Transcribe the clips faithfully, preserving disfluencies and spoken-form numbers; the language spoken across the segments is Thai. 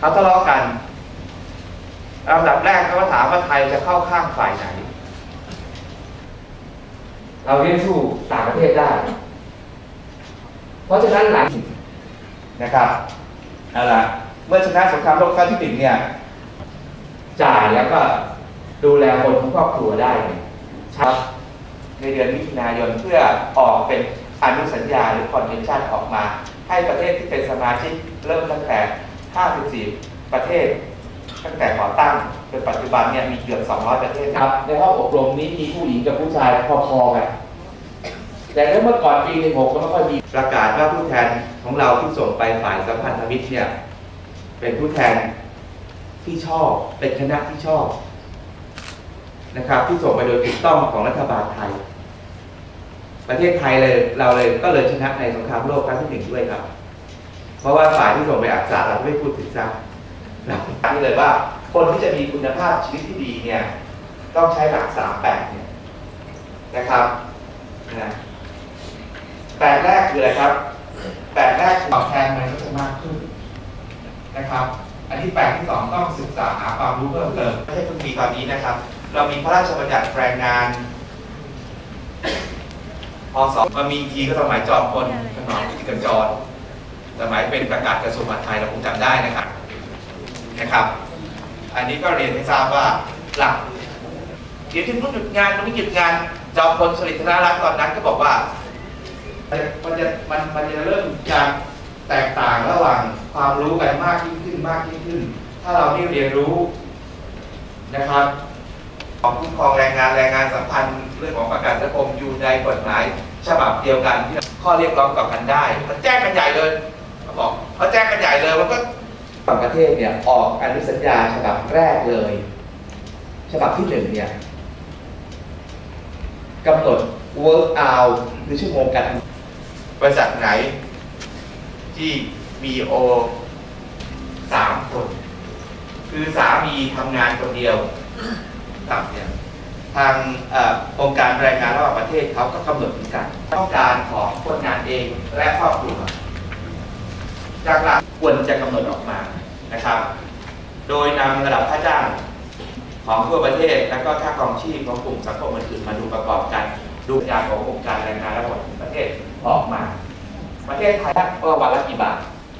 เขาทะเลาะกันลำดับแรกเขาก็ถามว่าไทยจะเข้าข้างฝ่ายไหนเราเรียนสู้ต่างประเทศได้เพราะฉะนั้นหลังนะครับเอาล่ะเมื่อชนะสงครามโลกครั้งที่หนึ่งเนี่ยจ่ายแล้วก็ดูแลคนของครอบครัวได้ครับในเดือนมิถุนายนเพื่อออกเป็นอนุสัญญาหรือคอนเวนชั่นออกมาให้ประเทศที่เป็นสมาชิกเริ่มตั้งแต่ห้าสิบสี่ประเทศตั้งแต่ก่อตั้งจนปัจจุบันเนี่ยมีเกือบสองร้อยประเทศครับในห้องอบรมนี้มีผู้หญิงกับผู้ชายพอๆกันแต่เมื่อก่อนปีหนึ่งหกก็ไม่ค่อยมีประกาศว่าผู้แทนของเราที่ส่งไปฝ่ายสัมพันธมิตรเนี่ยเป็นผู้แทนที่ชอบเป็นคณะที่ชอบนะครับที่ส่งไปโดยถูกต้องของรัฐบาลไทยประเทศไทยเลยเราเลยก็เลยชนะในสงครามโลกครั้งที่หนึ่งด้วยครับเพราะว่าฝ่ายที่ส่งไปอักษรเราไม่พูดถึงซ้ำเราพูดเลยว่าคนที่จะมีคุณภาพชีวิตที่ดีเนี่ยต้องใช้หลักสามแปดเนี่ยนะครับนะแปดแรกคืออะไรครับแปดแรกตอบแทนมันก็จะมากขึ้นนะครับอันที่แปดที่สองต้องศึกษาหาความรู้เพิ่มเติมไม่ใช่เพิ่งมีตอนนี้นะครับเรามีพระราชบัญญัติแรงงานพศมามีทีก็สมัยจอมพลถนอมกิจกจรสมัยเป็นประกาศกระทรวงมหาดไทยเราคงจำได้นะครับนะครับอันนี้ก็เรียนให้ทราบว่าหลักเดี๋ยวถึงรุ่นหยุดงานต้องหยุดงานจอมพลสฤษดิ์ธนรัตน์ตอนนั้นก็บอกว่ามันจะมันมันจะเริ่มการแตกต่างระหว่างความรู้กันมากยิ่งขึ้นมากยิ่งขึ้นถ้าเราได้เรียนรู้นะครับของคุ้มครองแรงงานแรงงานสัมพันธ์เรื่องของประกันสังคมอยู่ในกฎหมายฉบับเดียวกันที่ข้อเรียกร้องต่อกันได้มันแจ้งกันใหญ่เลยเขาบอกเขาแจ้งกันใหญ่เลยมันก็ต่างประเทศเนี่ยออกอนุสัญญาฉบับแรกเลยฉบับที่หนึ่งเนี่ยกำหนด work hour คือชั่วโมงการบริษัทไหนที่มีโอสามคนคือสามีทำงานคนเดียวต่ำเนี่ยทางองค์การแรงงานระหว่างประเทศเขาก็กำหนดเหมือนกันต้องการของคนงานเองและครอบครัวจากหลักควรจะกำหนดออกมานะครับโดยนำระดับค่าจ้างของทั่วประเทศและก็ค่าครองชีพของกลุ่มสังคมอื่นๆมาดูประกอบกันดูยาขององค์การแรงงานระหว่างประเทศออกมาประเทศไทยว่าวันละกี่บาท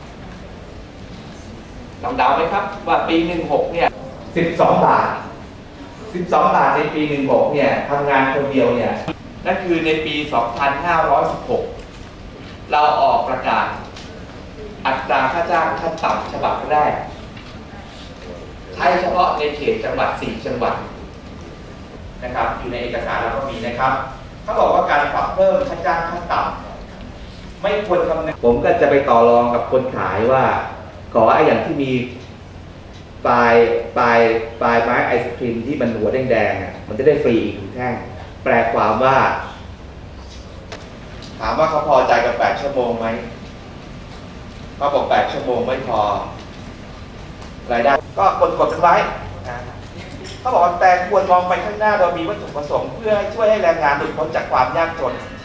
ลองเดาไหมครับว่าปีหนึ่งหกเนี่ยสิบสองบาทสิบสองบาทในปีหนึ่งหกเนี่ยทำงานคนเดียวเนี่ยนั่นคือในปีสองพันห้าร้อยสิบหกเราออกประกาศอัตราค่าจ้างขั้นต่ำฉบับแรกใช้เฉพาะในเขตจังหวัดสี่จังหวัดนะครับอยู่ในเอกสารเราก็มีนะครับเขาบอกว่าการปรับเพิ่มค่าจ้างขั้นต่ำไม่ควรคำนึงผมก็จะไปต่อรองกับคนขายว่าขอไอ้อย่างที่มีปลายปลายปลายไม้ไอศครีมที่มันหัวแดงๆอ่ะมันจะได้ฟรีอีกแท่งแปลความว่าถามว่าเขาพอใจกับแปดชั่วโมงไหมเขาบอกแปดชั่วโมงไม่พอรายได้ก็กดกดกันไว้เขาบอกว่าแต่ควรมองไปข้างหน้าโดยมีวัตถุประสงค์เพื่อช่วยให้แรงงานหลุดพ้นจากความยากจน